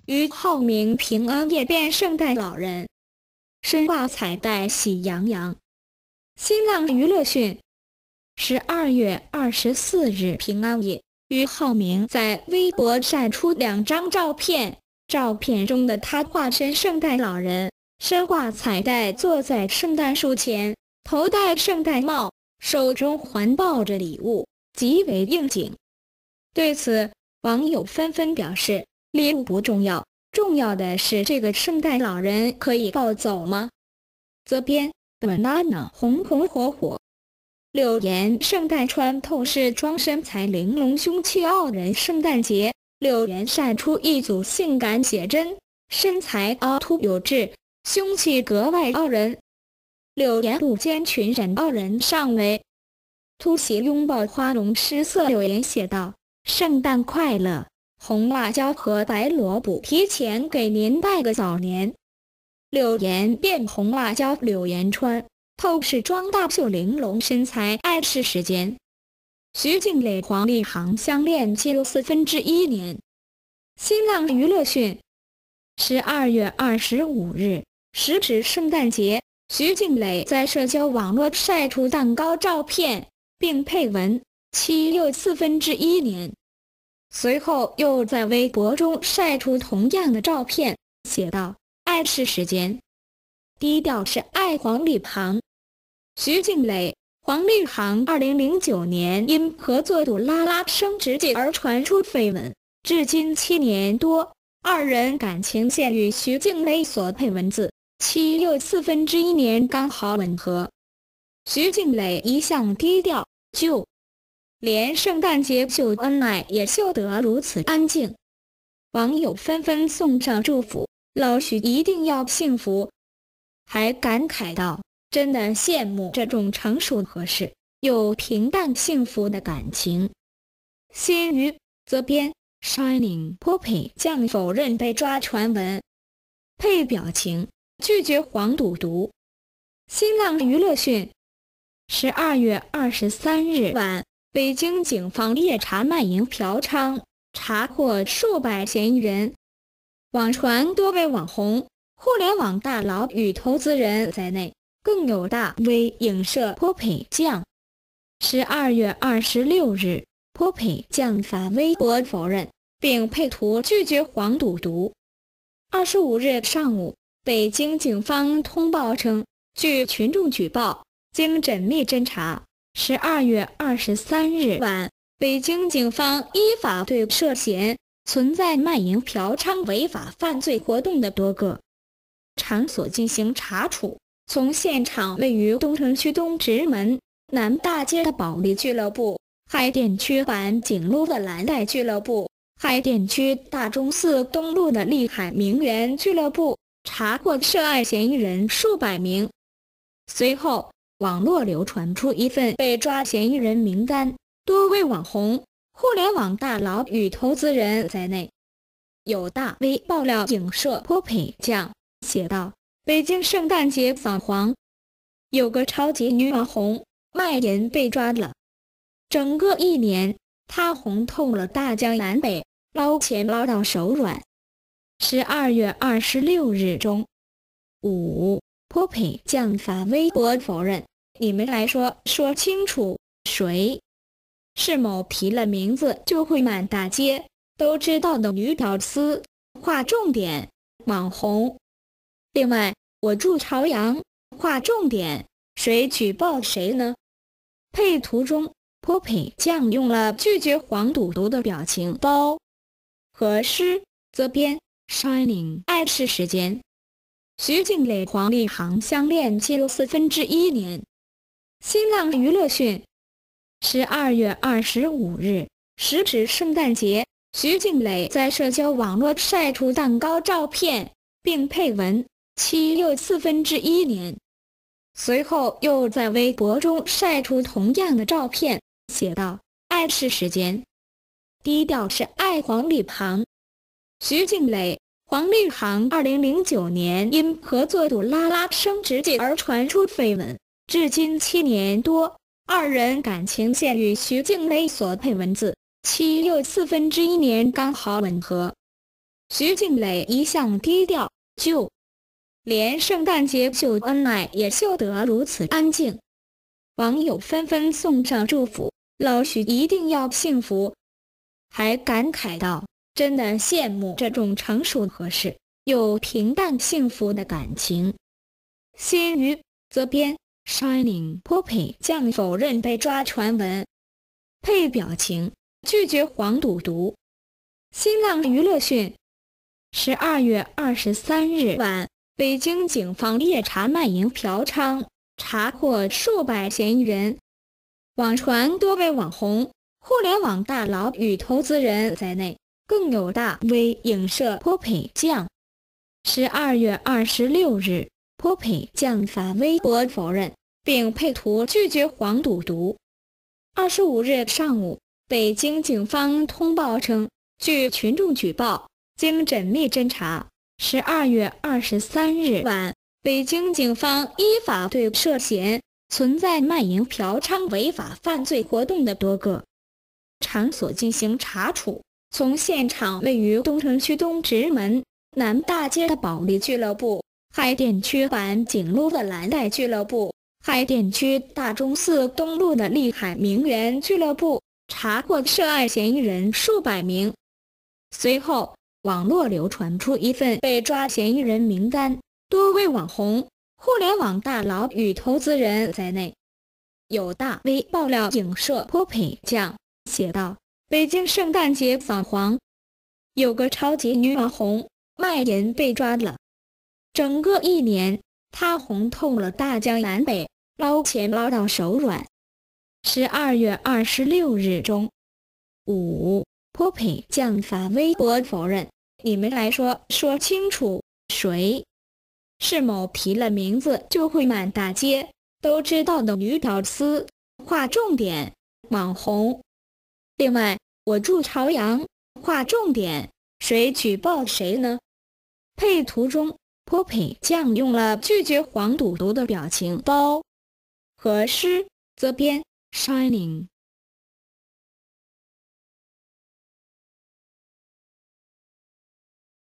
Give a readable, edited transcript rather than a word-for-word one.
于浩明平安夜变圣诞老人，身挂彩带喜洋洋。新浪娱乐讯：12月24日平安夜，于浩明在微博晒出2张照片，照片中的他化身圣诞老人，身挂彩带坐在圣诞树前，头戴圣诞帽，手中环抱着礼物，极为应景。对此，网友纷纷表示，礼物不重要，重要的是这个圣诞老人可以抱走吗？责编 banana 红红火火。柳岩圣诞穿透视装身材玲珑凶气傲人圣诞节，柳岩晒出一组性感写真，身材凹凸有致，凶气格外傲人。柳岩露肩裙染傲人上围，突袭拥抱花容失色。柳岩写道：圣诞快乐，红辣椒和白萝卜提前给您拜个早年。柳岩变红辣椒，柳岩穿透视装大秀玲珑身材，爱是时间。徐静蕾黄立行相恋记录1/4年。新浪娱乐讯：12月25日，时值圣诞节，徐静蕾在社交网络晒出蛋糕照片，并配文7又1/4年。随后又在微博中晒出同样的照片，写道：爱是时间。低调是爱。黄立行。徐静蕾、黄立行2009年因合作《杜拉拉升职记》而传出绯闻，至今7年多，二人感情线与徐静蕾所配文字7又1/4年刚好吻合。徐静蕾一向低调，就连圣诞节秀恩爱也秀得如此安静。网友纷纷送上祝福，老徐一定要幸福，还感慨道：真的羡慕这种成熟合适又平淡幸福的感情。新娱责编 Shining Poppy 将否认被抓传闻，配表情拒绝黄赌毒。新浪娱乐讯：12月23日晚，北京警方夜查卖淫嫖娼，查获数百嫌疑人。网传多位网红、互联网大佬与投资人在内，更有大 V 影射 Poppy 酱。12月26日 ，Poppy 酱发微博否认，并配图拒绝黄赌毒。25日上午，北京警方通报称，据群众举报，经缜密侦查，12月23日晚，北京警方依法对涉嫌存在卖淫嫖娼违法犯罪活动的多个场所进行查处。从现场位于东城区东直门南大街的保利俱乐部、海淀区环景路的蓝带俱乐部、海淀区大钟寺东路的丽海名媛俱乐部，查获涉案嫌疑人数百名。随后，网络流传出一份被抓嫌疑人名单，多位网红、互联网大佬与投资人在内。有大 V 爆料影射 Poppy 酱，写道：北京圣诞节扫黄，有个超级女网红卖淫被抓了，整个1年，她红透了大江南北，捞钱捞到手软。12月26日中午，Poppy 酱发微博否认，你们来说清楚，谁是某提了名字就会满大街都知道的女屌丝，划重点，网红。另外，我住朝阳，划重点，谁举报谁呢？配图中 ，Poppy 酱用了拒绝黄赌毒的表情包。合适责编 Shining 爱是时间。徐静蕾黄立行相恋记录1/4年。新浪娱乐讯：12月25日，时值圣诞节，徐静蕾在社交网络晒出蛋糕照片，并配文7又1/4年。随后又在微博中晒出同样的照片，写道：爱是时间。低调是爱。黄立行。徐静蕾、黄立行2009年因合作《杜拉拉升职记》而传出绯闻，至今7年多，二人感情线与徐静蕾所配文字7又1/4年刚好吻合。 徐静蕾一向低调，就连圣诞节秀恩爱也秀得如此安静。网友纷纷送上祝福，老徐一定要幸福，还感慨道：真的羡慕这种成熟合适又平淡幸福的感情。新娱责编 Shining Poppy 将否认被抓传闻，配表情拒绝黄赌毒。新浪娱乐讯，12月23日晚，北京警方夜查卖淫嫖娼，查获数百嫌疑人。网传多位网红、互联网大佬与投资人在内，更有大 V 影射 Poppy 酱。12月26日，Poppy 酱发微博否认，并配图拒绝黄赌毒。25日上午，北京警方通报称，据群众举报，经缜密侦查，12月23日晚，北京警方依法对涉嫌存在卖淫嫖娼违法犯罪活动的多个场所进行查处。从现场位于东城区东直门南大街的保利俱乐部、海淀区环景路的蓝带俱乐部、海淀区大钟寺东路的丽海名媛俱乐部查获涉案嫌疑人数百名。随后，网络流传出一份被抓嫌疑人名单，多位网红、互联网大佬与投资人在内。有大 V 爆料影射 Poppy 酱，写道：北京圣诞节扫黄，有个超级女网红卖淫被抓了。整个一年，她红透了大江南北，捞钱捞到手软。12月26日中午，Poppy 酱发微博否认，你们来说清楚，谁是某提了名字就会满大街都知道的女屌丝，划重点，网红。另外，我住朝阳，划重点，谁举报谁呢？配图中，Poppy 酱用了拒绝黄赌毒的表情包。何诗责编 Shining